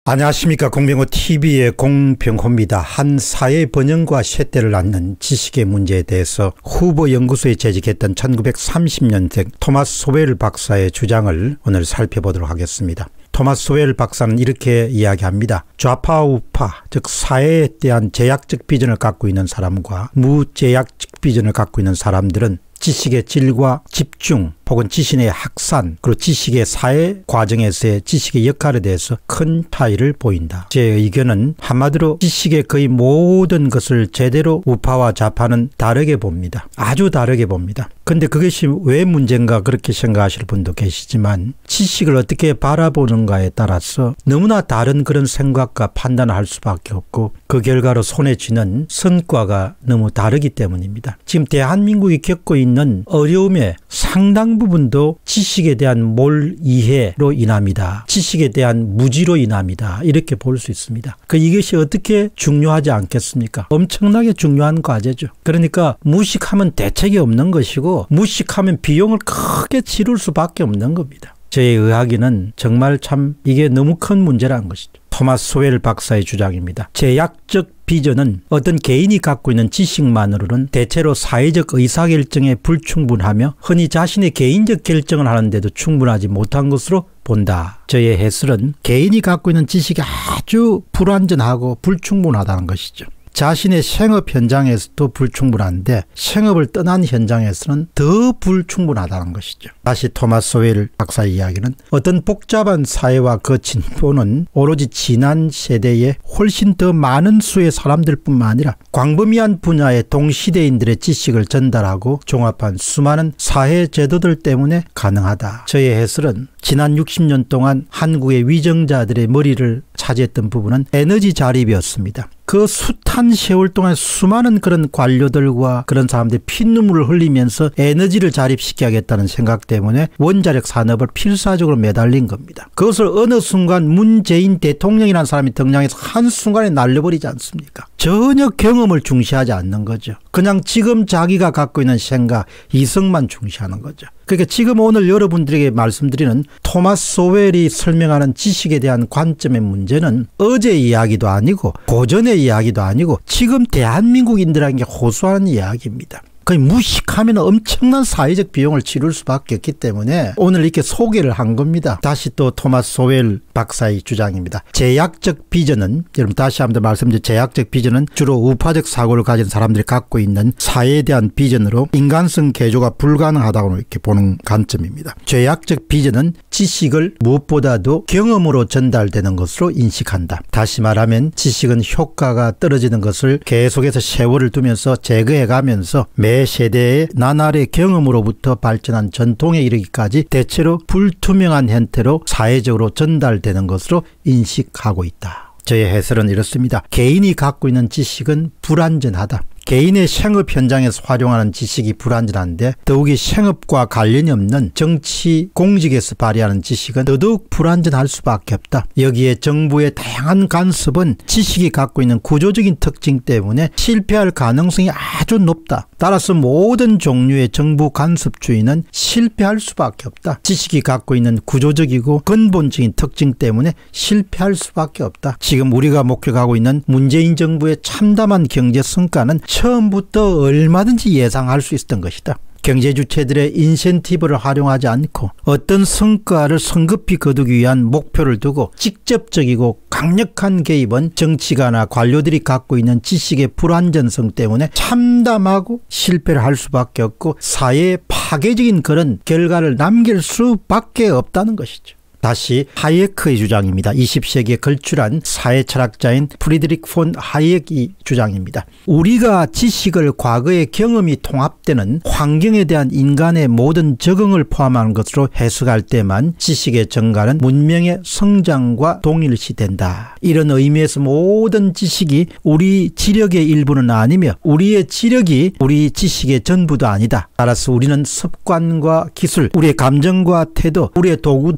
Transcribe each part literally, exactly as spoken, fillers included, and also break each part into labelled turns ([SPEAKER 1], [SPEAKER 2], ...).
[SPEAKER 1] 안녕하십니까. 공병호티비의 공병호입니다. 한 사회 번영과 쇠퇴를 낳는 지식의 문제에 대해서 후보 연구소에 재직했던 천구백삼십 년생 토마스 소웰 박사의 주장을 오늘 살펴보도록 하겠습니다. 토마스 소웰 박사는 이렇게 이야기합니다. 좌파 우파, 즉 사회에 대한 제약적 비전을 갖고 있는 사람과 무제약적 비전을 갖고 있는 사람들은 지식의 질과 집중 혹은 지식의 확산 그리고 지식의 사회 과정에서의 지식의 역할에 대해서 큰 차이를 보인다. 제 의견은 한마디로 지식의 거의 모든 것을 제대로 우파와 좌파는 다르게 봅니다. 아주 다르게 봅니다. 근데 그것이 왜 문제인가 그렇게 생각하실 분도 계시지만 지식을 어떻게 바라보는가에 따라서 너무나 다른 그런 생각과 판단을 할 수밖에 없고 그 결과로 손에 쥐는 성과가 너무 다르기 때문입니다. 지금 대한민국이 겪고 있는 어려움의 상당 부분도 지식에 대한 몰 이해로 인합니다. 지식에 대한 무지로 인합니다. 이렇게 볼 수 있습니다. 그 이것이 어떻게 중요하지 않겠습니까? 엄청나게 중요한 과제죠. 그러니까 무식하면 대책이 없는 것이고 무식하면 비용을 크게 치를 수밖에 없는 겁니다. 저의 의학에는 정말 참 이게 너무 큰 문제라는 것이죠. 토마스 소웰 박사의 주장입니다. 제약적 비전은 어떤 개인이 갖고 있는 지식만으로는 대체로 사회적 의사결정에 불충분하며 흔히 자신의 개인적 결정을 하는데도 충분하지 못한 것으로 본다. 저의 해설은 개인이 갖고 있는 지식이 아주 불완전하고 불충분하다는 것이죠. 자신의 생업 현장에서도 불충분한데 생업을 떠난 현장에서는 더 불충분하다는 것이죠. 다시 토마스 소웰 박사의 이야기는 어떤 복잡한 사회와 그 진보는 오로지 지난 세대에 훨씬 더 많은 수의 사람들뿐만 아니라 광범위한 분야의 동시대인들의 지식을 전달하고 종합한 수많은 사회 제도들 때문에 가능하다. 저의 해설은 지난 육십 년 동안 한국의 위정자들의 머리를 차지했던 부분은 에너지 자립이었습니다. 그 숱한 세월 동안 수많은 그런 관료들과 그런 사람들이 피눈물을 흘리면서 에너지를 자립시켜야겠다는 생각 때문에 원자력 산업을 필사적으로 매달린 겁니다. 그것을 어느 순간 문재인 대통령이라는 사람이 등장해서 한순간에 날려버리지 않습니까? 전혀 경험을 중시하지 않는 거죠. 그냥 지금 자기가 갖고 있는 생각, 이성만 중시하는 거죠. 그러니까 지금 오늘 여러분들에게 말씀드리는 토마스 소웰이 설명하는 지식에 대한 관점의 문제는 어제 이야기도 아니고 고전의 이야기도 아니고 지금 대한민국인들에게 호소하는 이야기입니다. 거의 무식하면 엄청난 사회적 비용을 치를 수밖에 없기 때문에 오늘 이렇게 소개를 한 겁니다. 다시 또 토마스 소웰 박사의 주장입니다. 제약적 비전은 여러분 다시 한번 말씀드린 제약적 비전은 주로 우파적 사고를 가진 사람들이 갖고 있는 사회에 대한 비전으로 인간성 개조가 불가능하다고 이렇게 보는 관점입니다. 제약적 비전은 지식을 무엇보다도 경험으로 전달되는 것으로 인식한다. 다시 말하면 지식은 효과가 떨어지는 것을 계속해서 세월을 두면서 제거해가면서 매 세대의 나날의 경험으로부터 발전한 전통에 이르기까지 대체로 불투명한 형태로 사회적으로 전달되는 것으로 인식하고 있다. 저의 해설은 이렇습니다. 개인이 갖고 있는 지식은 불완전하다. 개인의 생업 현장에서 활용하는 지식이 불완전한데 더욱이 생업과 관련이 없는 정치 공직에서 발휘하는 지식은 더더욱 불완전할 수밖에 없다. 여기에 정부의 다양한 간섭은 지식이 갖고 있는 구조적인 특징 때문에 실패할 가능성이 아주 높다. 따라서 모든 종류의 정부 간섭주의는 실패할 수밖에 없다. 지식이 갖고 있는 구조적이고 근본적인 특징 때문에 실패할 수밖에 없다. 지금 우리가 목격하고 있는 문재인 정부의 참담한 경제 성과는 처음부터 얼마든지 예상할 수 있었던 것이다. 경제 주체들의 인센티브를 활용하지 않고 어떤 성과를 성급히 거두기 위한 목표를 두고 직접적이고 강력한 개입은 정치가나 관료들이 갖고 있는 지식의 불완전성 때문에 참담하고 실패를 할 수밖에 없고 사회에 파괴적인 그런 결과를 남길 수밖에 없다는 것이죠. 다시 하이에크의 주장입니다. 이십 세기에 걸출한 사회철학자인 프리드리히 폰 하이에크의 주장입니다. 우리가 지식을 과거의 경험이 통합되는 환경에 대한 인간의 모든 적응을 포함하는 것으로 해석할 때만 지식의 증가는 문명의 성장과 동일시된다. 이런 의미에서 모든 지식이 우리 지력의 일부는 아니며 우리의 지력이 우리 지식의 전부도 아니다. 따라서 우리는 습관과 기술, 우리의 감정과 태도, 우리의 도구들과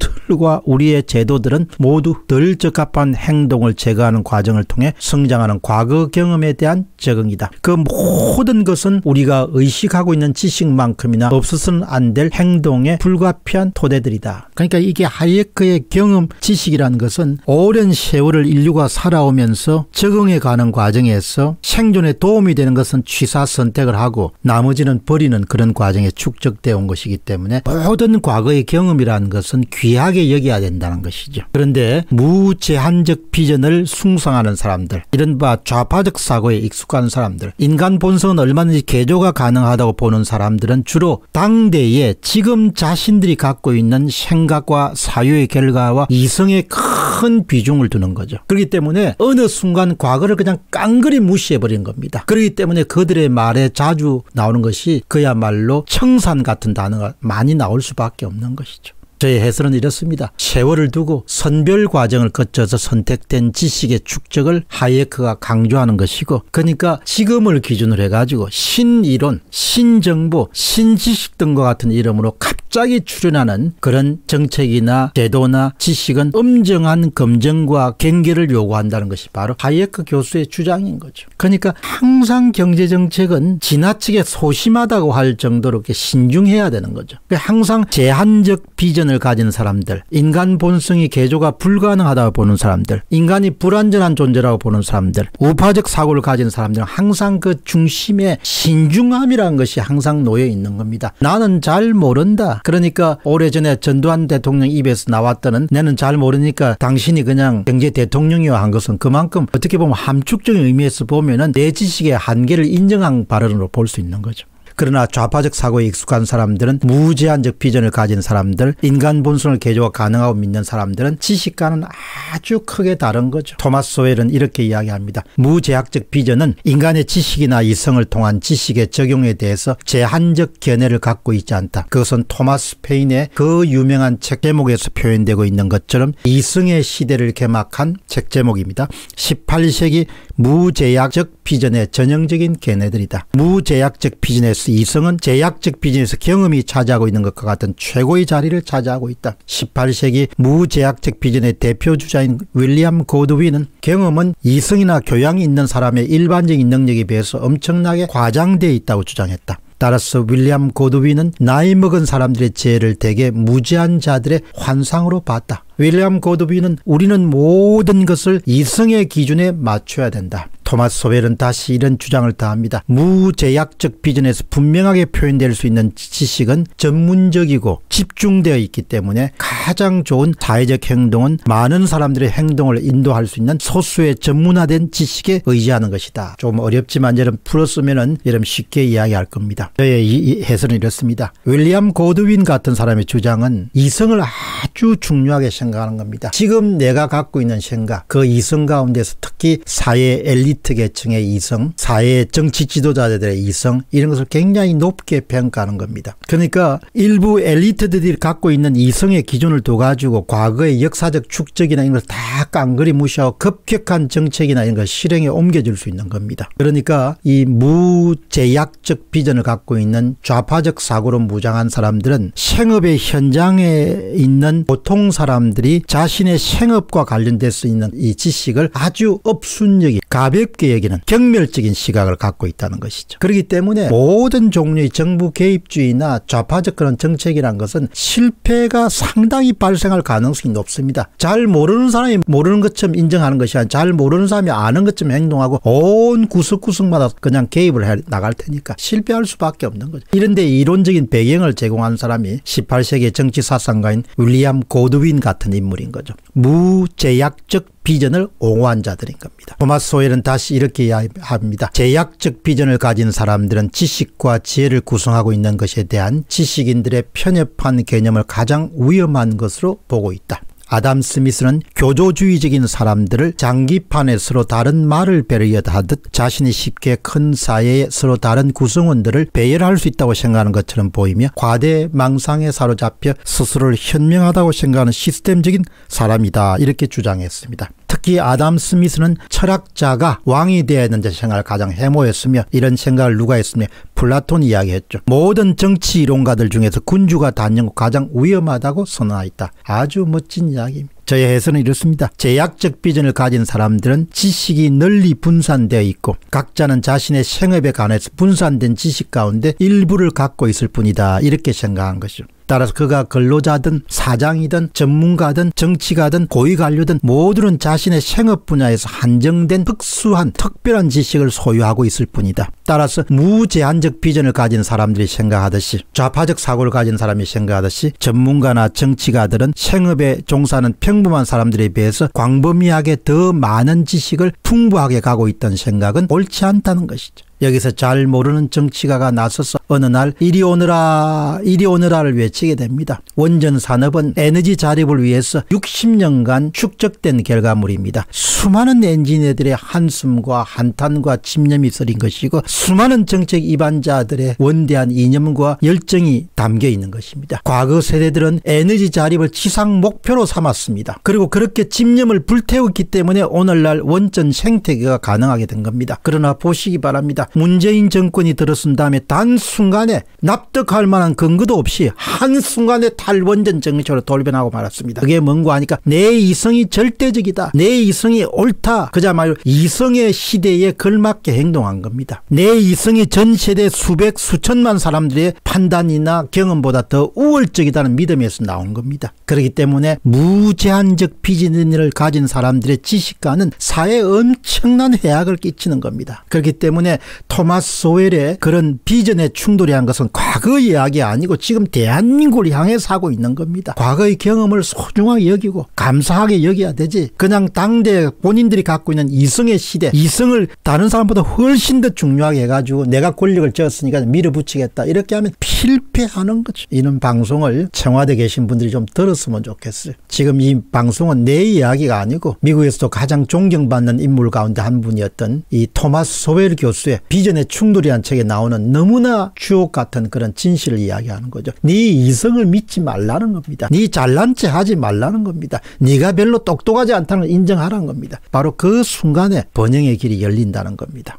[SPEAKER 1] 사고와 우리의 제도들은 모두 덜 적합한 행동을 제거하는 과정을 통해 성장하는 과거 경험에 대한 적응이다. 그 모든 것은 우리가 의식하고 있는 지식만큼이나 없어서는 안 될 행동에 불가피한 토대들이다. 그러니까 이게 하이에크의 경험 지식이라는 것은 오랜 세월을 인류가 살아오면서 적응해가는 과정에서 생존에 도움이 되는 것은 취사 선택을 하고 나머지는 버리는 그런 과정에 축적되어 온 것이기 때문에 모든 과거의 경험이라는 것은 귀하게 여겨야 된다는 것이죠. 그런데 무제한적 비전을 숭상하는 사람들, 이른바 좌파적 사고에 익숙한 사람들, 인간 본성은 얼마든지 개조가 가능하다고 보는 사람들은 주로 당대에 지금 자신들이 갖고 있는 생각과 사유의 결과와 이성에 큰 비중을 두는 거죠. 그렇기 때문에 어느 순간 과거를 그냥 깡그리 무시해버린 겁니다. 그렇기 때문에 그들의 말에 자주 나오는 것이 그야말로 청산 같은 단어가 많이 나올 수밖에 없는 것이죠. 저의 해설은 이렇습니다. 세월을 두고 선별 과정을 거쳐서 선택된 지식의 축적을 하이에크가 강조하는 것이고, 그러니까 지금을 기준으로 해가지고 신이론, 신정보, 신지식 등과 같은 이름으로 갑자기 출현하는 그런 정책이나 제도나 지식은 엄정한 검증과 경계를 요구한다는 것이 바로 하이에크 교수의 주장인 거죠. 그러니까 항상 경제정책은 지나치게 소심하다고 할 정도로 이렇게 신중해야 되는 거죠. 항상 제한적 비전 을 가진 사람들, 인간 본성이 개조가 불가능하다고 보는 사람들, 인간이 불완전한 존재라고 보는 사람들, 우파적 사고를 가진 사람들은 항상 그 중심에 신중함이라는 것이 항상 놓여 있는 겁니다. 나는 잘 모른다. 그러니까 오래전에 전두환 대통령 입에서 나왔다는 나는 잘 모르니까 당신이 그냥 경제 대통령이요 한 것은 그만큼 어떻게 보면 함축적인 의미에서 보면은 내 지식의 한계를 인정한 발언으로 볼 수 있는 거죠. 그러나 좌파적 사고에 익숙한 사람들은, 무제한적 비전을 가진 사람들, 인간 본성을 개조가 가능하고 믿는 사람들은 지식과는 아주 크게 다른 거죠. 토마스 소웰은 이렇게 이야기합니다. 무제약적 비전은 인간의 지식이나 이성을 통한 지식의 적용에 대해서 제한적 견해를 갖고 있지 않다. 그것은 토마스 페인의 그 유명한 책 제목에서 표현되고 있는 것처럼 이성의 시대를 개막한 책 제목입니다. 십팔 세기 무제약적 비전의 전형적인 견해들이다. 무제약적 비전에서 이성은 제약적 비전에서 경험이 차지하고 있는 것과 같은 최고의 자리를 차지하고 있다. 십팔 세기 무제약적 비전의 대표 주자인 윌리엄 고드윈은 경험은 이성이나 교양이 있는 사람의 일반적인 능력에 비해서 엄청나게 과장되어 있다고 주장했다. 따라서 윌리엄 고드윈은 나이 먹은 사람들의 지혜를 대개 무지한 자들의 환상으로 봤다. 윌리엄 고드윈은 우리는 모든 것을 이성의 기준에 맞춰야 된다. 토마스 소웰은 다시 이런 주장을 다합니다. 무제약적 비전에서 분명하게 표현될 수 있는 지식은 전문적이고 집중되어 있기 때문에 가장 좋은 사회적 행동은 많은 사람들의 행동을 인도할 수 있는 소수의 전문화된 지식에 의지하는 것이다. 좀 어렵지만 여러분 풀었으면은 여러분 쉽게 이야기할 겁니다. 저의 이 해설은 이렇습니다. 윌리엄 고드윈 같은 사람의 주장은 이성을 아주 중요하게 생각하는 겁니다. 지금 내가 갖고 있는 생각, 그 이성 가운데서 특히 사회 엘리트 계층의 이성, 사회 정치 지도자들의 이성, 이런 것을 굉장히 높게 평가하는 겁니다. 그러니까 일부 엘리트들이 갖고 있는 이성의 기준을 둬가지고 과거의 역사적 축적이나 이런 걸 다 깡그리 무시하고 급격한 정책이나 이런 걸 실행에 옮겨줄 수 있는 겁니다. 그러니까 이 무제약적 비전을 갖고 있는 좌파적 사고로 무장한 사람들은 생업의 현장에 있는 보통 사람들이 자신의 생업과 관련돼서 있는 이 지식을 아주 업순적이 가볍게 여기는 경멸적인 시각을 갖고 있다는 것이죠. 그렇기 때문에 모든 종류의 정부 개입주의나 좌파적 그런 정책이라는 것은 실패가 상당히 발생할 가능성이 높습니다. 잘 모르는 사람이 모르는 것처럼 인정하는 것이 아니라 잘 모르는 사람이 아는 것처럼 행동하고 온 구석구석마다 그냥 개입을 해 나갈 테니까 실패할 수밖에 없는 거죠. 이런데 이론적인 배경을 제공한 사람이 십팔 세기의 정치 사상가인 윌리엄 고드윈 같은 인물인 거죠. 무제약적 비전을 옹호한 자들인 겁니다. 토마스 소웰은 다시 이렇게 이야기합니다. 제약적 비전을 가진 사람들은 지식과 지혜를 구성하고 있는 것에 대한 지식인들의 편협한 개념을 가장 위험한 것으로 보고 있다. 아담 스미스는 교조주의적인 사람들을 장기판에 서로 다른 말을 배려하듯 자신이 쉽게 큰 사회의 서로 다른 구성원들을 배열할 수 있다고 생각하는 것처럼 보이며 과대 망상에 사로잡혀 스스로를 현명하다고 생각하는 시스템적인 사람이다, 이렇게 주장했습니다. 특히 아담 스미스는 철학자가 왕이 되어야 하는 생각을 가장 해모했으며 이런 생각을 누가 했으며 플라톤이 이야기했죠. 모든 정치 이론가들 중에서 군주가 닿는 것 가장 위험하다고 선언하였다. 아주 멋진 이야기입니다. 저의 해설은 이렇습니다. 제약적 비전을 가진 사람들은 지식이 널리 분산되어 있고 각자는 자신의 생업에 관해서 분산된 지식 가운데 일부를 갖고 있을 뿐이다. 이렇게 생각한 것이죠. 따라서 그가 근로자든 사장이든 전문가든 정치가든 고위관료든 모두는 자신의 생업 분야에서 한정된 특수한 특별한 지식을 소유하고 있을 뿐이다. 따라서 무제한적 비전을 가진 사람들이 생각하듯이 좌파적 사고를 가진 사람이 생각하듯이 전문가나 정치가들은 생업에 종사하는 평범한 사람들에 비해서 광범위하게 더 많은 지식을 풍부하게 가고 있다는 생각은 옳지 않다는 것이죠. 여기서 잘 모르는 정치가가 나서서 어느 날 이리 오너라 이리 오너라를 외치게 됩니다. 원전 산업은 에너지 자립을 위해서 육십 년간 축적된 결과물입니다. 수많은 엔지니어들의 한숨과 한탄과 집념이 서린 것이고 수많은 정책 입안자들의 원대한 이념과 열정이 담겨 있는 것입니다. 과거 세대들은 에너지 자립을 지상 목표로 삼았습니다. 그리고 그렇게 집념을 불태웠기 때문에 오늘날 원전 생태계가 가능하게 된 겁니다. 그러나 보시기 바랍니다. 문재인 정권이 들어선 다음에 단순간에 납득할 만한 근거도 없이 한순간에 탈원전 정치로 돌변하고 말았습니다. 그게 뭔가 하니까 내 이성이 절대적이다. 내 이성이 옳다. 그자말로 이성의 시대에 걸맞게 행동한 겁니다. 내 이성이 전 세대 수백 수천만 사람들의 판단이나 경험보다 더 우월적이다는 믿음에서 나온 겁니다. 그렇기 때문에 무제한적 비전을 가진 사람들의 지식과는 사회에 엄청난 해악을 끼치는 겁니다. 그렇기 때문에 토마스 소웰의 그런 비전의 충돌이 한 것은 과거 이야기 아니고 지금 대한민국을 향해서 하고 있는 겁니다. 과거의 경험을 소중하게 여기고 감사하게 여겨야 되지. 그냥 당대 본인들이 갖고 있는 이성의 시대, 이성을 다른 사람보다 훨씬 더 중요하게 해가지고 내가 권력을 쥐었으니까 밀어붙이겠다. 이렇게 하면 필패하는 거죠. 이런 방송을 청와대에 계신 분들이 좀 들었으면 좋겠어요. 지금 이 방송은 내 이야기가 아니고 미국에서도 가장 존경받는 인물 가운데 한 분이었던 이 토마스 소웰 교수의 비전의 충돌이라는 책에 나오는 너무나 주옥 같은 그런 진실을 이야기하는 거죠. 네 이성을 믿지 말라는 겁니다. 네 잘난 체 하지 말라는 겁니다. 네가 별로 똑똑하지 않다는 걸 인정하라는 겁니다. 바로 그 순간에 번영의 길이 열린다는 겁니다.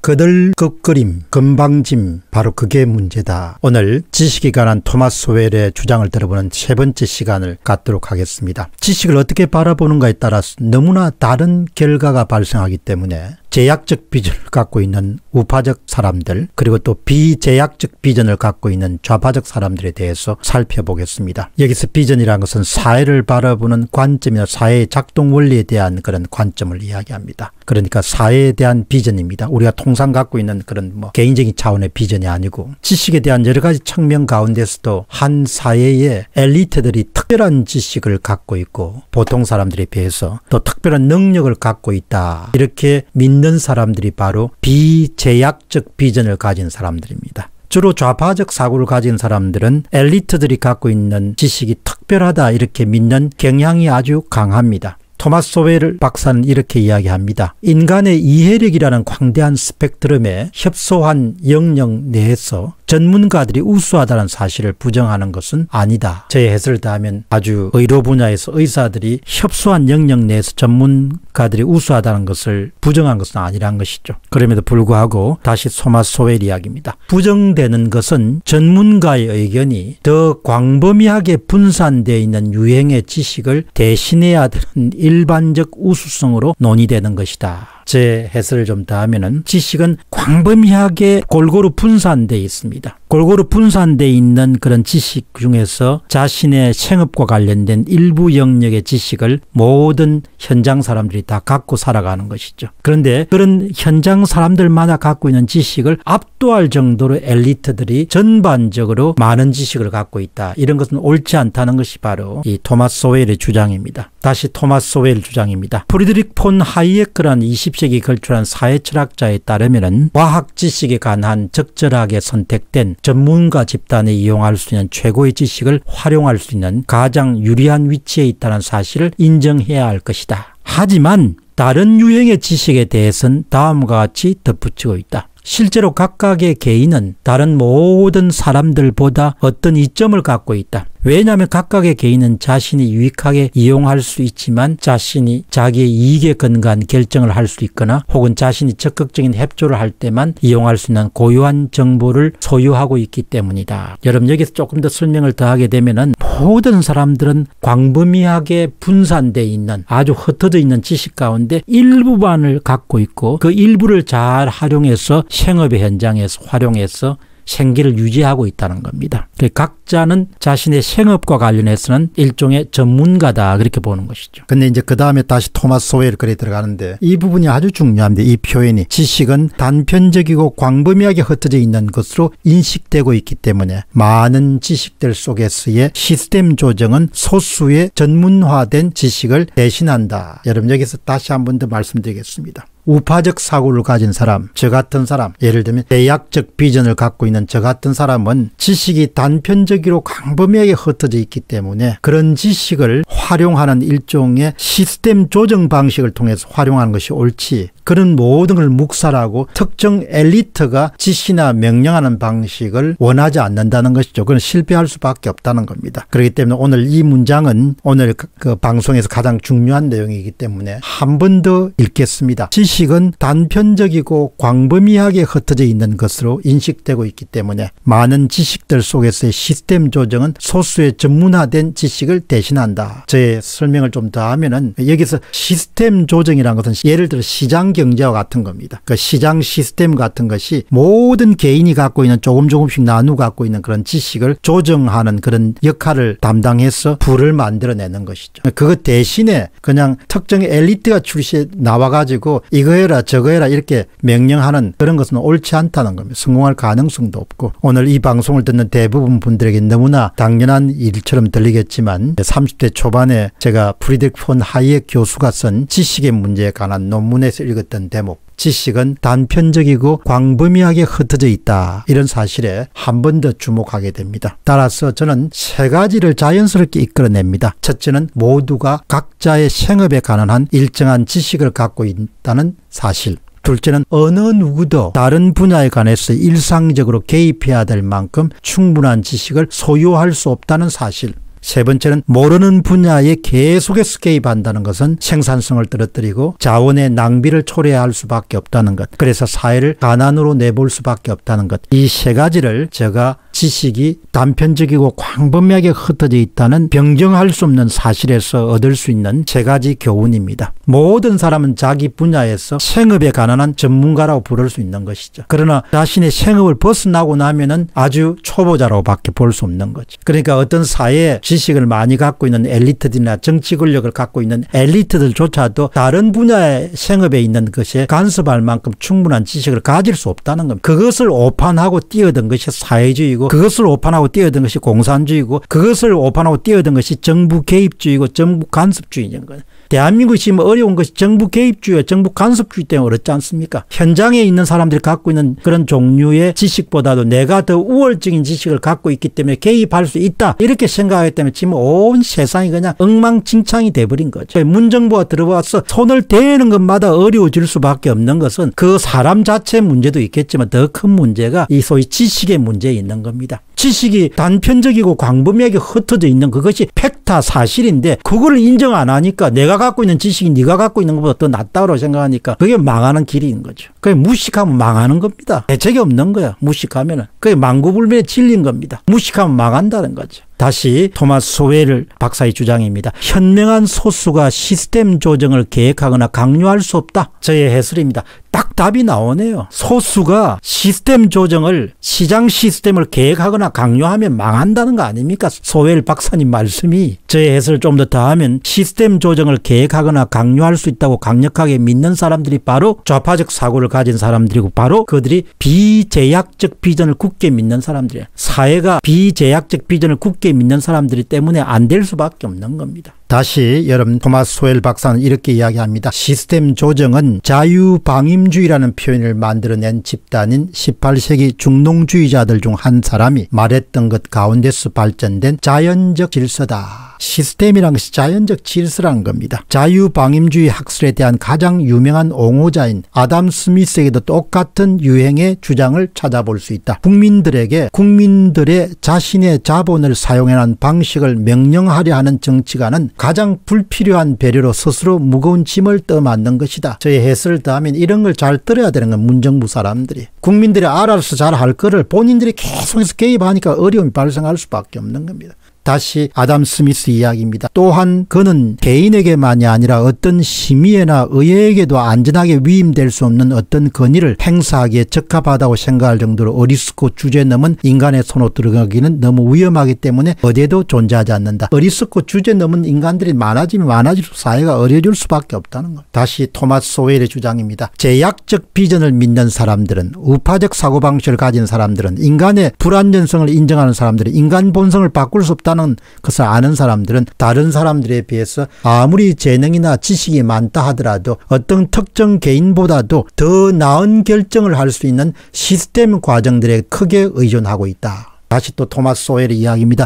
[SPEAKER 1] 거들급거림, 건방짐, 바로 그게 문제다. 오늘 지식에 관한 토마스 소웰의 주장을 들어보는 세 번째 시간을 갖도록 하겠습니다. 지식을 어떻게 바라보는가에 따라서 너무나 다른 결과가 발생하기 때문에 제약적 비전을 갖고 있는 우파적 사람들 그리고 또 비제약적 비전을 갖고 있는 좌파적 사람들에 대해서 살펴보겠습니다. 여기서 비전이라는 것은 사회를 바라보는 관점이나 사회의 작동 원리에 대한 그런 관점을 이야기합니다. 그러니까 사회에 대한 비전입니다. 우리가 통상 갖고 있는 그런 뭐 개인적인 차원의 비전이 아니고 지식에 대한 여러 가지 측면 가운데서도 한 사회의 엘리트들이 특별한 지식을 갖고 있고 보통 사람들에 비해서 또 특별한 능력을 갖고 있다. 이렇게 믿는 있는 사람들이 바로 비제약적 비전을 가진 사람들입니다. 주로 좌파적 사고를 가진 사람들은 엘리트들이 갖고 있는 지식이 특별하다 이렇게 믿는 경향이 아주 강합니다. 토마스 소웰 박사는 이렇게 이야기합니다. 인간의 이해력이라는 광대한 스펙트럼에 협소한 영역 내에서 전문가들이 우수하다는 사실을 부정하는 것은 아니다. 저의 해설을 다하면 아주 의료 분야에서 의사들이 협소한 영역 내에서 전문가들이 우수하다는 것을 부정한 것은 아니라는 것이죠. 그럼에도 불구하고 다시 토마스 소웰 이야기입니다. 부정되는 것은 전문가의 의견이 더 광범위하게 분산되어 있는 유행의 지식을 대신해야 되는 일반적 우수성으로 논의되는 것이다. 제 해설을 좀 더 하면은 지식은 광범위하게 골고루 분산되어 있습니다. 골고루 분산되어 있는 그런 지식 중에서 자신의 생업과 관련된 일부 영역의 지식을 모든 현장 사람들이 다 갖고 살아가는 것이죠. 그런데 그런 현장 사람들마다 갖고 있는 지식을 압도할 정도로 엘리트들이 전반적으로 많은 지식을 갖고 있다. 이런 것은 옳지 않다는 것이 바로 이 토마스 소웰의 주장입니다. 다시 토마스 소웰 주장입니다. 프리드리히 폰 하이에크라는 이십 세기 걸출한 사회철학자에 따르면 과학 지식에 관한 적절하게 선택된 전문가 집단에 이용할 수 있는 최고의 지식을 활용할 수 있는 가장 유리한 위치에 있다는 사실을 인정해야 할 것이다. 하지만 다른 유형의 지식에 대해서는 다음과 같이 덧붙이고 있다. 실제로 각각의 개인은 다른 모든 사람들보다 어떤 이점을 갖고 있다. 왜냐하면 각각의 개인은 자신이 유익하게 이용할 수 있지만 자신이 자기의 이익에 근거한 결정을 할 수 있거나 혹은 자신이 적극적인 협조를 할 때만 이용할 수 있는 고유한 정보를 소유하고 있기 때문이다. 여러분 여기서 조금 더 설명을 더하게 되면은 모든 사람들은 광범위하게 분산되어 있는 아주 흩어져 있는 지식 가운데 일부만을 갖고 있고 그 일부를 잘 활용해서 생업의 현장에서 활용해서 생계를 유지하고 있다는 겁니다. 각자는 자신의 생업과 관련해서는 일종의 전문가다 그렇게 보는 것이죠. 근데 이제 그 다음에 다시 토마스 소웰 글에 들어가는데 이 부분이 아주 중요합니다. 이 표현이 지식은 단편적이고 광범위하게 흩어져 있는 것으로 인식되고 있기 때문에 많은 지식들 속에서의 시스템 조정은 소수의 전문화된 지식을 대신한다. 여러분 여기서 다시 한 번 더 말씀드리겠습니다. 우파적 사고를 가진 사람, 저 같은 사람, 예를 들면 대약적 비전을 갖고 있는 저 같은 사람은 지식이 단편적으로 광범위하게 흩어져 있기 때문에 그런 지식을 활용하는 일종의 시스템 조정 방식을 통해서 활용하는 것이 옳지, 그런 모든 걸 묵살하고 특정 엘리트가 지시나 명령하는 방식을 원하지 않는다는 것이죠. 그건 실패할 수밖에 없다는 겁니다. 그렇기 때문에 오늘 이 문장은 오늘 그, 그 방송에서 가장 중요한 내용이기 때문에 한 번 더 읽겠습니다. 지식은 단편적이고 광범위하게 흩어져 있는 것으로 인식되고 있기 때문에 많은 지식들 속에서의 시스템 조정은 소수의 전문화된 지식을 대신한다. 저의 설명을 좀 더 하면은 여기서 시스템 조정이라는 것은 예를 들어 시장 경제와 같은 겁니다. 그 시장 시스템 같은 것이 모든 개인이 갖고 있는 조금 조금씩 나누어 갖고 있는 그런 지식을 조정하는 그런 역할을 담당해서 부를 만들어내는 것이죠. 그것 대신에 그냥 특정 엘리트가 출시에 나와가지고 이거 해라 저거 해라 이렇게 명령하는 그런 것은 옳지 않다는 겁니다. 성공할 가능성도 없고, 오늘 이 방송을 듣는 대부분 분들에게 너무나 당연한 일처럼 들리겠지만 삼십 대 초반에 제가 프리드리히 폰 하이에크 교수가 쓴 지식의 문제에 관한 논문에서 읽었던 대목, 지식은 단편적이고 광범위하게 흩어져 있다, 이런 사실에 한 번 더 주목하게 됩니다. 따라서 저는 세 가지를 자연스럽게 이끌어냅니다. 첫째는 모두가 각자의 생업에 관한 한 일정한 지식을 갖고 있다는 사실. 둘째는 어느 누구도 다른 분야에 관해서 일상적으로 개입해야 될 만큼 충분한 지식을 소유할 수 없다는 사실. 세 번째는 모르는 분야에 계속해서 개입한다는 것은 생산성을 떨어뜨리고 자원의 낭비를 초래할 수밖에 없다는 것, 그래서 사회를 가난으로 내볼 수밖에 없다는 것, 이 세 가지를 제가 지식이 단편적이고 광범위하게 흩어져 있다는 변경할 수 없는 사실에서 얻을 수 있는 세 가지 교훈입니다. 모든 사람은 자기 분야에서 생업에 관한 전문가라고 부를 수 있는 것이죠. 그러나 자신의 생업을 벗어나고 나면은 아주 초보자라고 밖에 볼 수 없는 거죠. 그러니까 어떤 사회에 지식을 많이 갖고 있는 엘리트들이나 정치 권력을 갖고 있는 엘리트들조차도 다른 분야의 생업에 있는 것에 간섭할 만큼 충분한 지식을 가질 수 없다는 겁니다. 그것을 오판하고 뛰어든 것이 사회주의고, 그것을 오판하고 뛰어든 것이 공산주의고, 그것을 오판하고 뛰어든 것이 정부 개입주의고 정부 간섭주의인 거예요. 대한민국이 지금 어려운 것이 정부 개입주의와 정부 간섭주의 때문에 어렵지 않습니까? 현장에 있는 사람들이 갖고 있는 그런 종류의 지식보다도 내가 더 우월적인 지식을 갖고 있기 때문에 개입할 수 있다, 이렇게 생각하기 때문에 지금 온 세상이 그냥 엉망진창이 돼버린 거죠. 문정부가 들어와서 손을 대는 것마다 어려워질 수밖에 없는 것은 그 사람 자체의 문제도 있겠지만 더 큰 문제가 이 소위 지식의 문제에 있는 겁니다. 지식이 단편적이고 광범위하게 흩어져 있는 그것이 팩타 사실인데 그걸 인정 안 하니까 내가 갖고 있는 지식이 네가 갖고 있는 것보다 더 낫다고 생각하니까 그게 망하는 길인 거죠. 그게 무식하면 망하는 겁니다. 대책이 없는 거야. 무식하면은. 그게 망구불변의 진리인 겁니다. 무식하면 망한다는 거죠. 다시 토마스 소웰 박사의 주장입니다. 현명한 소수가 시스템 조정을 계획하거나 강요할 수 없다. 저의 해설입니다. 딱 답이 나오네요. 소수가 시스템 조정을, 시장 시스템을 계획하거나 강요하면 망한다는 거 아닙니까? 소웰 박사님 말씀이. 저의 해설을 좀 더 더하면 시스템 조정을 계획하거나 강요할 수 있다고 강력하게 믿는 사람들이 바로 좌파적 사고를 가진 사람들이고, 바로 그들이 비제약적 비전을 굳게 믿는 사람들이에요. 사회가 비제약적 비전을 굳게 믿는 사람들이 때문에 안 될 수밖에 없는 겁니다. 다시 여러분 토마스 소웰 박사는 이렇게 이야기합니다. 시스템 조정은 자유방임주의라는 표현을 만들어낸 집단인 십팔 세기 중농주의자들 중 한 사람이 말했던 것 가운데서 발전된 자연적 질서다. 시스템이란 것이 자연적 질서라는 겁니다. 자유방임주의 학설에 대한 가장 유명한 옹호자인 아담 스미스에게도 똑같은 유행의 주장을 찾아볼 수 있다. 국민들에게 국민들의 자신의 자본을 사용해낸 방식을 명령하려 하는 정치가는 가장 불필요한 배려로 스스로 무거운 짐을 떠맡는 것이다. 저의 해설을 더하면 이런 걸 잘 들어야 되는 건 문정부 사람들이. 국민들이 알아서 잘 할 거를 본인들이 계속해서 개입하니까 어려움이 발생할 수밖에 없는 겁니다. 다시 아담 스미스 이야기입니다. 또한 그는 개인에게만이 아니라 어떤 심의회나 의회에게도 안전하게 위임될 수 없는 어떤 권위를 행사하기에 적합하다고 생각할 정도로 어리석고 주제넘은 인간의 손으로 들어가기는 너무 위험하기 때문에 어디에도 존재하지 않는다. 어리석고 주제넘은 인간들이 많아지면 많아질수록 사회가 어려질 수밖에 없다는 것. 다시 토마스 소웰의 주장입니다. 제약적 비전을 믿는 사람들은, 우파적 사고방식을 가진 사람들은, 인간의 불완전성을 인정하는 사람들은, 인간 본성을 바꿀 수 없다는 것을 아는 사람들은 다른 사람들에 비해서 아무리 재능이나 지식이 많다 하더라도 어떤 특정 개인보다도 더 나은 결정을 할 수 있는 시스템 과정들에 크게 의존하고 있다. 다시 또 토마스 소웰의 이야기입니다.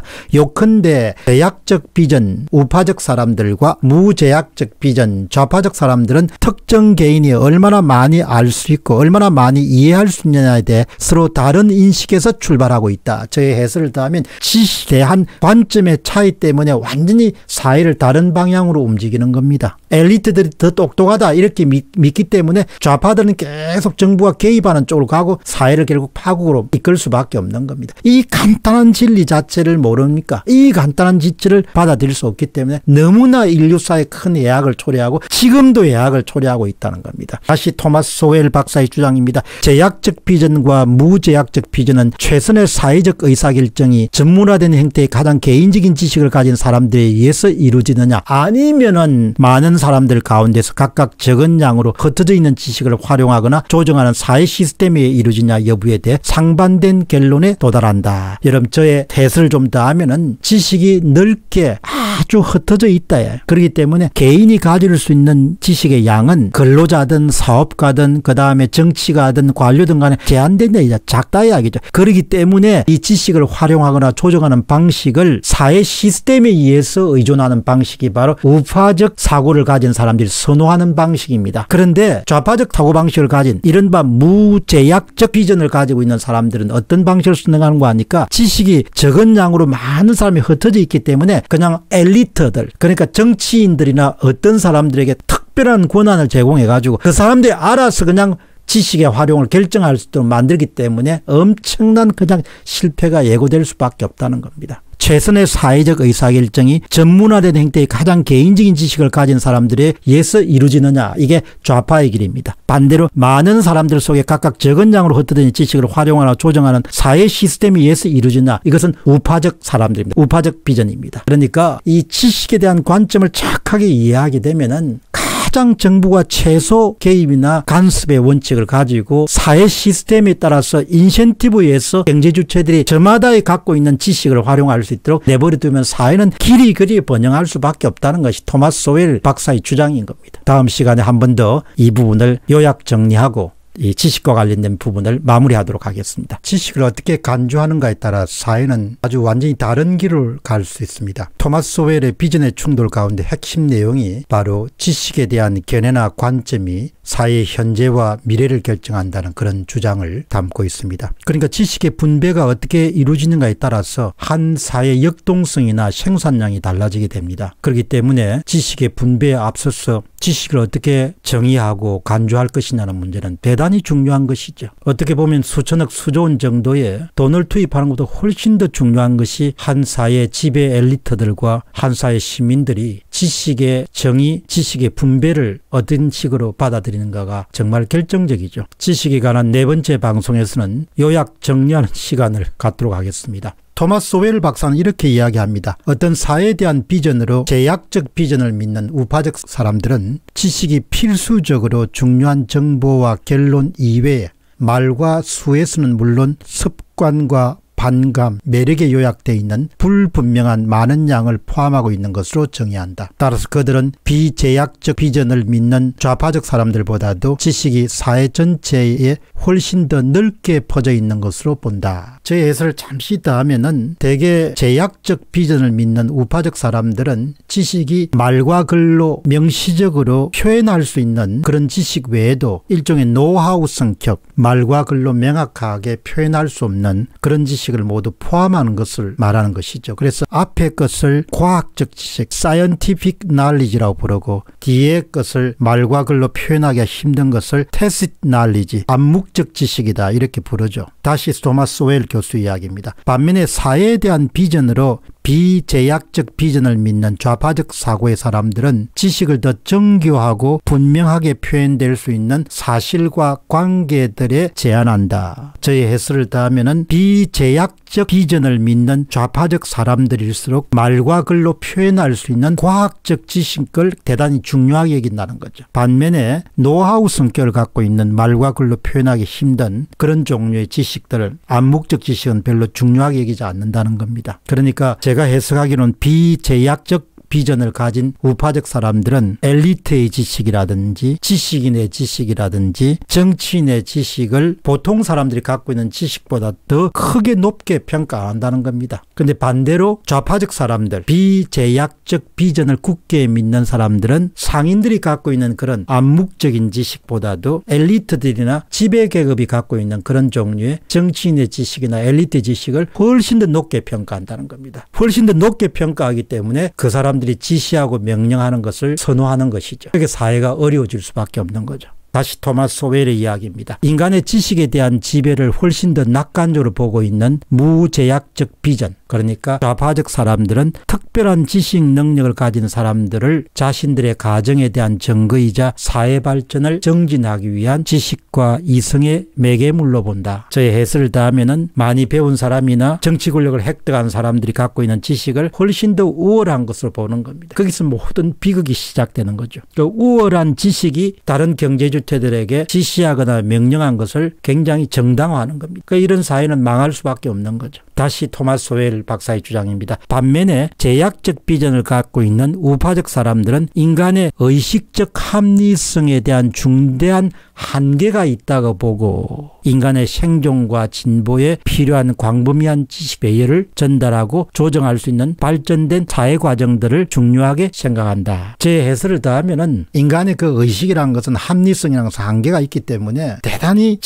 [SPEAKER 1] 요컨대 제약적 비전, 우파적 사람들과 무제약적 비전, 좌파적 사람들은 특정 개인이 얼마나 많이 알 수 있고 얼마나 많이 이해할 수 있느냐에 대해 서로 다른 인식에서 출발하고 있다. 저의 해설을 더하면 지식에 대한 관점의 차이 때문에 완전히 사회를 다른 방향으로 움직이는 겁니다. 엘리트들이 더 똑똑하다 이렇게 믿, 믿기 때문에 좌파들은 계속 정부가 개입하는 쪽으로 가고 사회를 결국 파국으로 이끌 수밖에 없는 겁니다. 이 간단한 진리 자체를 모릅니까? 이 간단한 지체를 받아들일 수 없기 때문에 너무나 인류사에 큰 예악을 초래하고 지금도 예악을 초래하고 있다는 겁니다. 다시 토마스 소웰 박사의 주장입니다. 제약적 비전과 무제약적 비전은 최선의 사회적 의사결정이 전문화된 형태의 가장 개인적인 지식을 가진 사람들에 의해서 이루어지느냐, 아니면은 많은 사람들 가운데서 각각 적은 양으로 흩어져 있는 지식을 활용하거나 조정하는 사회 시스템에 이루어지냐 여부에 대해 상반된 결론에 도달한다. 여러분 저의 해설을 좀 더 하면은 지식이 넓게 아주 흩어져 있다. 그렇기 때문에 개인이 가질 수 있는 지식의 양은 근로자든 사업가든 그 다음에 정치가든 관료든 간에 제한된다. 이제 작다 이야기죠. 그렇기 때문에 이 지식을 활용하거나 조정하는 방식을 사회 시스템에 의해서 의존하는 방식이 바로 우파적 사고를 가진 사람들이 선호하는 방식입니다. 그런데 좌파적 사고방식을 가진 이른바 무제약적 비전을 가지고 있는 사람들은 어떤 방식을 선택하는 거 아니까 지식이 적은 양으로 많은 사람이 흩어져 있기 때문에 그냥 엘리트들, 그러니까 정치인들이나 어떤 사람들에게 특별한 권한을 제공해 가지고 그 사람들이 알아서 그냥 지식의 활용을 결정할 수 있도록 만들기 때문에 엄청난 그냥 실패가 예고될 수밖에 없다는 겁니다. 최선의 사회적 의사결정이 전문화된 형태의 가장 개인적인 지식을 가진 사람들에 의해서 이루어지느냐, 이게 좌파의 길입니다. 반대로 많은 사람들 속에 각각 적은 양으로 흩어진 지식을 활용하나 조정하는 사회 시스템에 의해서 이루어지느냐, 이것은 우파적 사람들입니다. 우파적 비전입니다. 그러니까 이 지식에 대한 관점을 착하게 이해하게 되면은 가장 정부가 최소 개입이나 간섭의 원칙을 가지고 사회 시스템에 따라서 인센티브에 의해서 경제주체들이 저마다에 갖고 있는 지식을 활용할 수 있도록 내버려두면 사회는 길이 그리 번영할 수밖에 없다는 것이 토마스 소웰 박사의 주장인 겁니다. 다음 시간에 한 번 더 이 부분을 요약 정리하고 이 지식과 관련된 부분을 마무리하도록 하겠습니다. 지식을 어떻게 간주하는가에 따라 사회는 아주 완전히 다른 길을 갈 수 있습니다. 토마스 소웰의 비전의 충돌 가운데 핵심 내용이 바로 지식에 대한 견해나 관점이 사회의 현재와 미래를 결정한다는 그런 주장을 담고 있습니다. 그러니까 지식의 분배가 어떻게 이루어지는가에 따라서 한 사회의 역동성이나 생산량이 달라지게 됩니다. 그렇기 때문에 지식의 분배에 앞서서 지식을 어떻게 정의하고 간주할 것이냐는 문제는 대단히 중요한 것이죠. 어떻게 보면 수천억 수조원 정도의 돈을 투입하는 것보다 훨씬 더 중요한 것이 한 사회의 지배 엘리트들과 한 사회 시민들이 지식의 정의, 지식의 분배를 어떤 식으로 받아들이는가가 정말 결정적이죠. 지식에 관한 네 번째 방송에서는 요약 정리하는 시간을 갖도록 하겠습니다. 토마스 소웰 박사는 이렇게 이야기합니다. 어떤 사회에 대한 비전으로 제약적 비전을 믿는 우파적 사람들은 지식이 필수적으로 중요한 정보와 결론 이외에 말과 수에서는 물론 습관과 반감, 매력에 요약되어 있는 불분명한 많은 양을 포함하고 있는 것으로 정의한다. 따라서 그들은 비제약적 비전을 믿는 좌파적 사람들보다도 지식이 사회 전체에 훨씬 더 넓게 퍼져 있는 것으로 본다. 제 해설을 잠시 더 하면은 대개 제약적 비전을 믿는 우파적 사람들은 지식이 말과 글로 명시적으로 표현할 수 있는 그런 지식 외에도 일종의 노하우 성격, 말과 글로 명확하게 표현할 수 없는 그런 지식을 모두 포함하는 것을 말하는 것이죠. 그래서 앞에 것을 과학적 지식, scientific knowledge라고 부르고 뒤에 것을 말과 글로 표현하기가 힘든 것을 tacit knowledge, 암묵적 지식이다 이렇게 부르죠. 다시 토마스 소웰 교수 이야기입니다. 반면에 사회에 대한 비전으로 비제약적 비전을 믿는 좌파적 사고의 사람들은 지식을 더 정교하고 분명하게 표현될 수 있는 사실과 관계들에 제한한다. 저의 해설을 더하면은 비제약적 비전을 믿는 좌파적 사람들일수록 말과 글로 표현할 수 있는 과학적 지식을 대단히 중요하게 여긴다는 거죠. 반면에 노하우 성격을 갖고 있는 말과 글로 표현하기 힘든 그런 종류의 지식들을 암묵적 지식은 별로 중요하게 여기지 않는다는 겁니다. 그러니까 제가 해석하기로는 비제약적 비전을 가진 우파적 사람들은 엘리트의 지식이라든지 지식인의 지식이라든지 정치인의 지식을 보통 사람들이 갖고 있는 지식보다 더 크게 높게 평가한다는 겁니다. 그런데 반대로 좌파적 사람들, 비제약적 비전을 굳게 믿는 사람들은 상인들이 갖고 있는 그런 암묵적인 지식보다도 엘리트들이나 지배계급이 갖고 있는 그런 종류의 정치인의 지식이나 엘리트 지식을 훨씬 더 높게 평가한다는 겁니다. 훨씬 더 높게 평가하기 때문에 그 사람들이 지시하고 명령하는 것을 선호하는 것이죠. 그렇게 사회가 어려워질 수밖에 없는 거죠. 다시 토마스 소웰의 이야기입니다. 인간의 지식에 대한 지배를 훨씬 더 낙관적으로 보고 있는 무제약적 비전, 그러니까 좌파적 사람들은 특별한 지식 능력을 가진 사람들을 자신들의 가정에 대한 증거이자 사회 발전을 정진하기 위한 지식과 이성의 매개물로 본다. 저의 해설을 다하면은 많이 배운 사람이나 정치 권력을 획득한 사람들이 갖고 있는 지식을 훨씬 더 우월한 것으로 보는 겁니다. 거기서 모든 비극이 시작되는 거죠. 그 우월한 지식이 다른 경제주 들에게 지시하거나 명령한 것을 굉장히 정당화하는 겁니다. 그러니까 이런 사회는 망할 수밖에 없는 거죠. 다시 토마스 소웰 박사의 주장입니다. 반면에 제약적 비전을 갖고 있는 우파적 사람들은 인간의 의식적 합리성에 대한 중대한 한계가 있다고 보고 인간의 생존과 진보에 필요한 광범위한 지식 배열을 전달하고 조정할 수 있는 발전된 사회 과정들을 중요하게 생각한다. 제 해설을 더하면은 인간의 그 의식이라는 것은 합리성이라는 것은 한계가 있기 때문에 대단히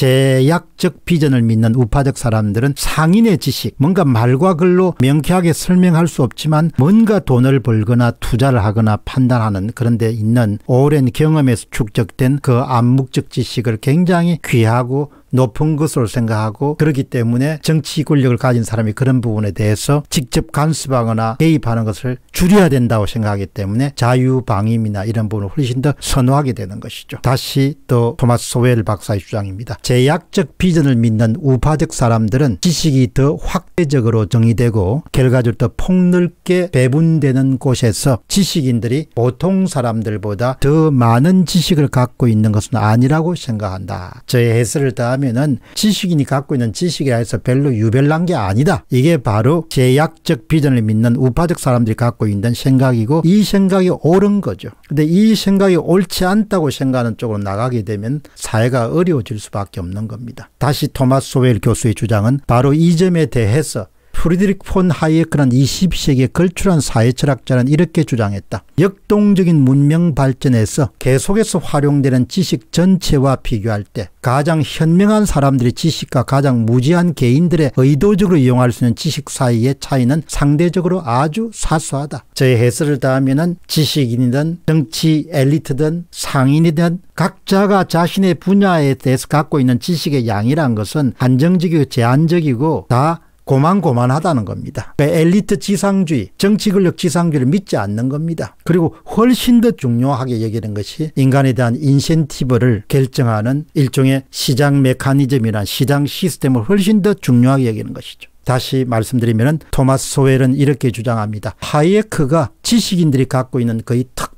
[SPEAKER 1] 제약적 비전을 믿는 우파적 사람들은 상인의 지식, 뭔가 말과 글로 명쾌하게 설명할 수 없지만 뭔가 돈을 벌거나 투자를 하거나 판단하는 그런 데 있는 오랜 경험에서 축적된 그 암묵적 지식을 굉장히 귀하고 높은 것으로 생각하고 그렇기 때문에 정치 권력을 가진 사람이 그런 부분에 대해서 직접 간섭하거나 개입하는 것을 줄여야 된다고 생각하기 때문에 자유방임이나 이런 부분을 훨씬 더 선호하게 되는 것이죠. 다시 또 토마스 소웰 박사의 주장입니다. 제약적 비전을 믿는 우파적 사람들은 지식이 더 확대적으로 정의되고 결과적으로 더 폭넓게 배분되는 곳에서 지식인들이 보통 사람들보다 더 많은 지식을 갖고 있는 것은 아니라고 생각한다. 저의 해설을 다 하면은 지식인이 갖고 있는 지식이라 해서 별로 유별난 게 아니다. 이게 바로 제약적 비전을 믿는 우파적 사람들이 갖고 있는 생각이고 이 생각이 옳은 거죠. 근데 이 생각이 옳지 않다고 생각하는 쪽으로 나가게 되면 사회가 어려워질 수밖에 없는 겁니다. 다시 토마스 소웰 교수의 주장은 바로 이 점에 대해서 프리드리히 폰 하이에크는 이십 세기의 걸출한 사회철학자는 이렇게 주장했다. 역동적인 문명 발전에서 계속해서 활용되는 지식 전체와 비교할 때 가장 현명한 사람들의 지식과 가장 무지한 개인들의 의도적으로 이용할 수 있는 지식 사이의 차이는 상대적으로 아주 사소하다. 저의 해설을 다하면은 지식인이든 정치 엘리트든 상인이든 각자가 자신의 분야에 대해서 갖고 있는 지식의 양이란 것은 한정적이고 제한적이고 다 고만고만하다는 겁니다. 엘리트 지상주의, 정치 권력 지상주의를 믿지 않는 겁니다. 그리고 훨씬 더 중요하게 여기는 것이 인간에 대한 인센티브를 결정하는 일종의 시장 메커니즘이란 시장 시스템을 훨씬 더 중요하게 여기는 것이죠. 다시 말씀드리면 토마스 소웰은 이렇게 주장합니다. 하이에크가 지식인들이 갖고 있는 거의 특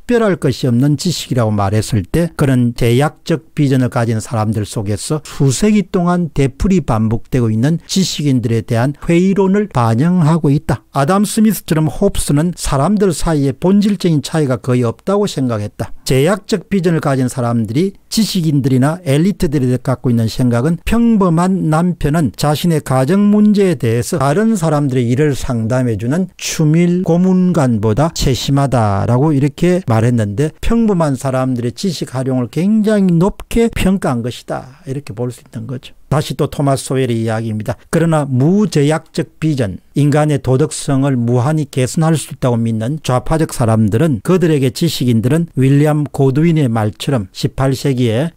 [SPEAKER 1] 특별할 것이 없는 지식이라고 말했을 때 그런 제약적 비전을 가진 사람들 속에서 수세기 동안 되풀이 반복되고 있는 지식인들에 대한 회의론을 반영하고 있다. 아담 스미스처럼 홉스는 사람들 사이에 본질적인 차이가 거의 없다고 생각했다. 제약적 비전을 가진 사람들이 지식인들이나 엘리트들이 갖고 있는 생각은 평범한 남편은 자신의 가정 문제에 대해서 다른 사람들의 일을 상담해주는 추밀 고문관보다 세심하다라고 이렇게 말했는데 평범한 사람들의 지식 활용을 굉장히 높게 평가한 것이다. 이렇게 볼 수 있는 거죠. 다시 또 토마스 소웰의 이야기입니다. 그러나 무제약적 비전, 인간의 도덕성을 무한히 개선할 수 있다고 믿는 좌파적 사람들은 그들에게 지식인들은 윌리엄 고드윈의 말처럼 십팔 세기에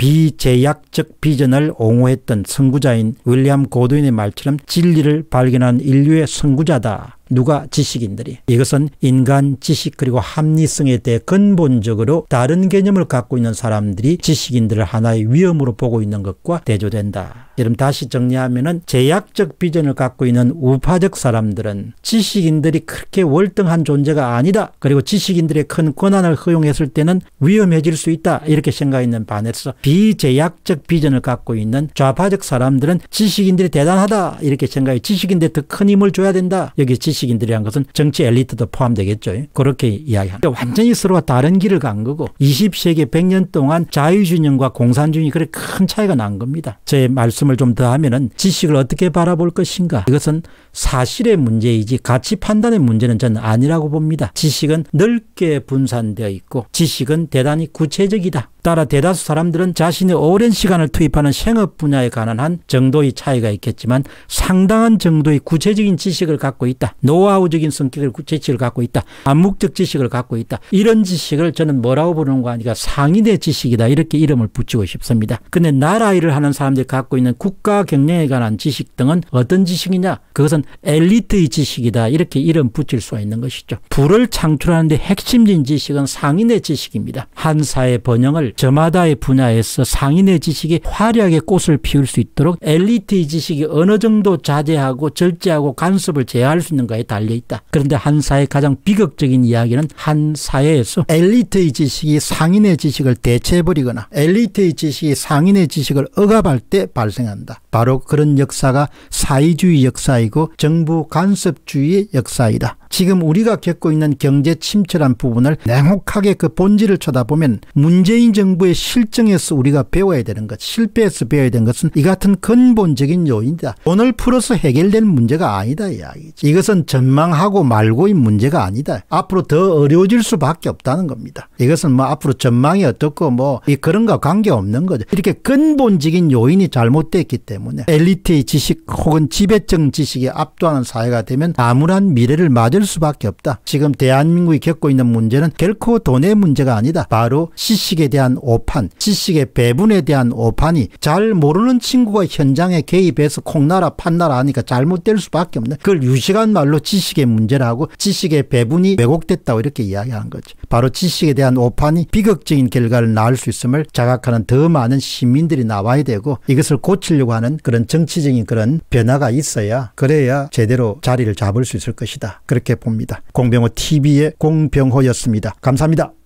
[SPEAKER 1] 비제약적 비전을 옹호했던 선구자인 윌리엄 고드윈의 말처럼 진리를 발견한 인류의 선구자다. 누가? 지식인들이. 이것은 인간 지식 그리고 합리성에 대해 근본적으로 다른 개념을 갖고 있는 사람들이 지식인들을 하나의 위험으로 보고 있는 것과 대조된다. 여러분 다시 정리하면은 제약적 비전을 갖고 있는 우파적 사람들은 지식인들이 그렇게 월등한 존재가 아니다. 그리고 지식인들의 큰 권한을 허용했을 때는 위험해질 수 있다. 이렇게 생각했는 반해서 비제약적 비전을 갖고 있는 좌파적 사람들은 지식인들이 대단하다. 이렇게 생각해 지식인들에 더 큰 힘을 줘야 된다. 여기 지식인들이란 것은 정치 엘리트도 포함되겠죠. 그렇게 이야기합니다. 완전히 서로가 다른 길을 간 거고 이십 세기 백 년 동안 자유주의과 공산주의 그렇게 큰 차이가 난 겁니다. 제 말씀을 좀 더 하면은 지식을 어떻게 바라볼 것인가? 이것은 사실의 문제이지 가치 판단의 문제는 저는 아니라고 봅니다. 지식은 넓게 분산되어 있고 지식은 대단히 구체적이다. 따라 대다수 사람들은 자신의 오랜 시간을 투입하는 생업 분야에 관한 한 정도의 차이가 있겠지만 상당한 정도의 구체적인 지식을 갖고 있다. 노하우적인 성격의 지식을 갖고 있다. 암묵적 지식을 갖고 있다. 이런 지식을 저는 뭐라고 부르는 거 아니까 상인의 지식이다. 이렇게 이름을 붙이고 싶습니다. 근데 나라 일을 하는 사람들이 갖고 있는 국가 경영에 관한 지식 등은 어떤 지식이냐? 그것은 엘리트의 지식이다. 이렇게 이름 붙일 수가 있는 것이죠. 부를 창출하는 데 핵심적인 지식은 상인의 지식입니다. 한 사회 번영을 저마다의 분야에서 상인의 지식이 화려하게 꽃을 피울 수 있도록 엘리트의 지식이 어느 정도 자제하고 절제하고 간섭을 제어할 수 있는가에 달려있다. 그런데 한 사회의 가장 비극적인 이야기는 한 사회에서 엘리트의 지식이 상인의 지식을 대체해버리거나 엘리트의 지식이 상인의 지식을 억압할 때 발생한다. 바로 그런 역사가 사회주의 역사이고 정부 간섭주의의 역사이다. 지금 우리가 겪고 있는 경제 침체란 부분을 냉혹하게 그 본질을 쳐다보면 문재인 정부의 실정에서 우리가 배워야 되는 것, 실패에서 배워야 되는 것은 이 같은 근본적인 요인이다. 돈을 풀어서 해결되는 문제가 아니다 이야기지. 이것은 전망하고 말고의 문제가 아니다. 앞으로 더 어려워질 수밖에 없다는 겁니다. 이것은 뭐 앞으로 전망이 어떻고 뭐 그런 거 관계없는 거죠. 이렇게 근본적인 요인이 잘못됐기 때문에 엘리트의 지식 혹은 지배적 지식이 압도하는 사회가 되면 암울한 미래를 맞을 수밖에 없다. 지금 대한민국이 겪고 있는 문제는 결코 돈의 문제가 아니다. 바로 지식에 대한 오판, 지식의 배분에 대한 오판이 잘 모르는 친구가 현장에 개입해서 콩나라 판나라 하니까 잘못될 수밖에 없는, 그걸 유식한 말로 지식의 문제라고 지식의 배분이 왜곡됐다고 이렇게 이야기하는 거죠. 바로 지식에 대한 오판이 비극적인 결과를 낳을 수 있음을 자각하는 더 많은 시민들이 나와야 되고 이것을 고치려고 하는 그런 정치적인 그런 변화가 있어야, 그래야 제대로 자리를 잡을 수 있을 것이다. 그렇게 봅니다. 공병호 티비의 공병호였습니다. 감사합니다.